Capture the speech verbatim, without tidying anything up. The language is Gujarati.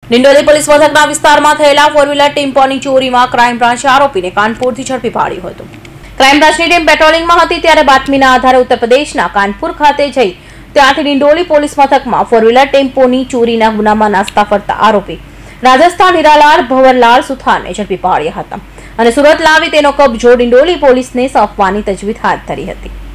ડિંડોલી પોલીસ મથકના વિસ્તારમાં થયેલા ફોર વ્હીલર ટેમ્પોની ચોરીમાં ક્રાઇમ બ્રાન્ચે આરોપીને કાનપુરથી ઝડપી પાડ્યો હતો। ક્રાઇમ બ્રાન્ચની ટીમ પેટ્રોલિંગમાં હતી ત્યારે બાતમીના આધારે ઉત્તર પ્રદેશના કાનપુર ખાતે જઈ ત્યાંથી ડિંડોલી પોલીસ મથકમાં ફોર વ્હીલર ટેમ્પોની ચોરીના ગુનામાં નાસ્તા ફરતા આરોપી રાજસ્થાન હીરાલાલ ભવરલાલ સુથારને ઝડપી પાડ્યા હતા અને સુરત લાવી તેનો કબજો ડિંડોલી પોલીસને સોંપવાની તજવીજ હાથ ધરી હતી।